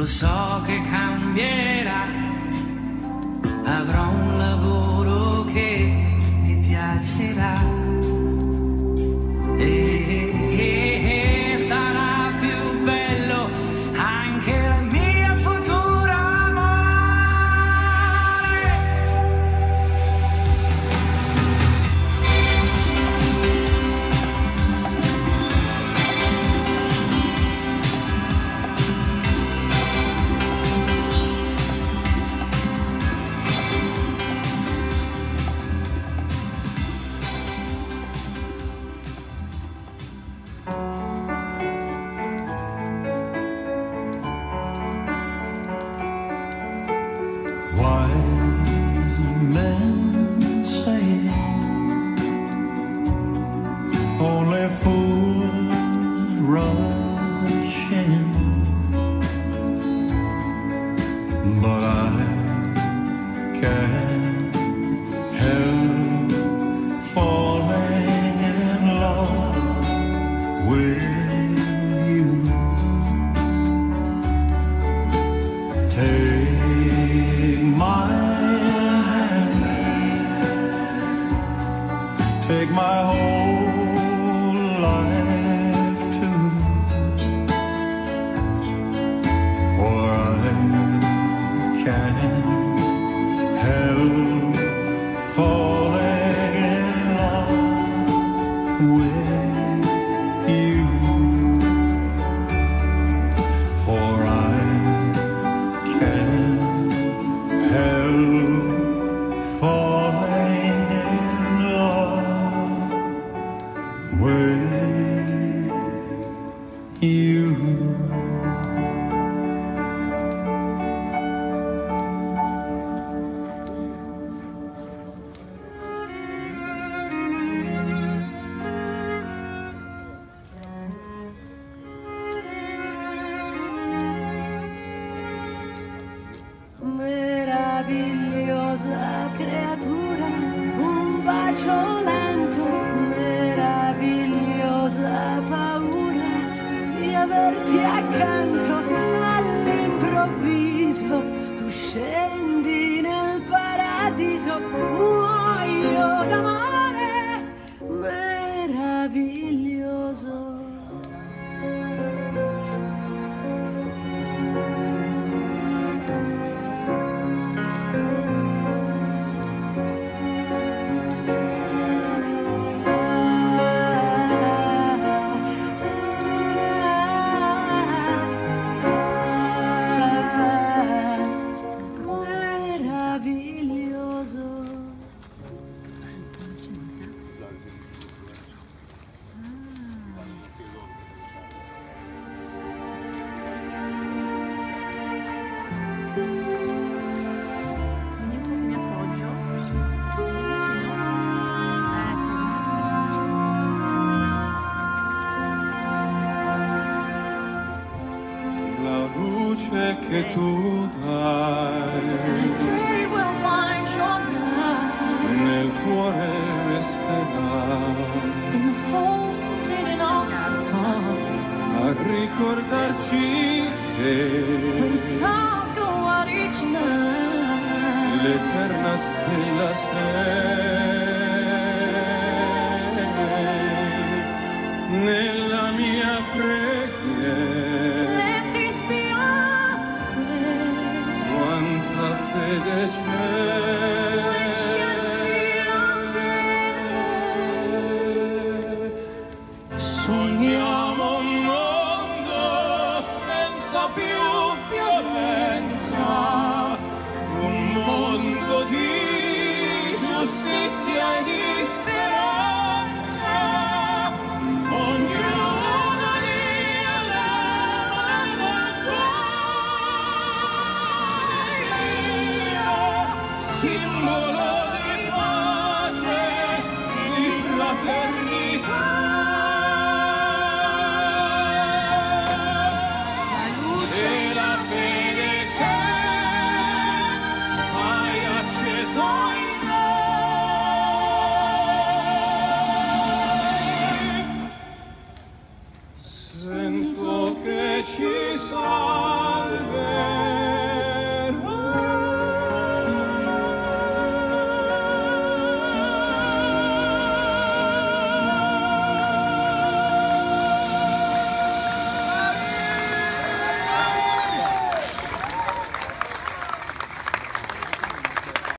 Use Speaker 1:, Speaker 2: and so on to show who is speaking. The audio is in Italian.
Speaker 1: lo so che cambierà, avrò un lavoro che mi piacerà e sarà più bello anche il mio futuro amore.
Speaker 2: Only fools rush in, but I can't help falling in love with you. Take my hand, take my whole life too, for I can't help falling in love with you, for I can't help falling in love with you.
Speaker 3: Meravigliosa creatura, un bacio lento, meravigliosa paura di averti accanto. All'improvviso tu scendi nel paradiso, muoio d'amore, meraviglioso.
Speaker 2: La luce che tu dai nel cuore resterà a ricordarci che l'eterna stella sei nella mia preghiera. Quanta fede c'è, sogniamo un mondo senza più violenza, un mondo di giustizia e di speranza.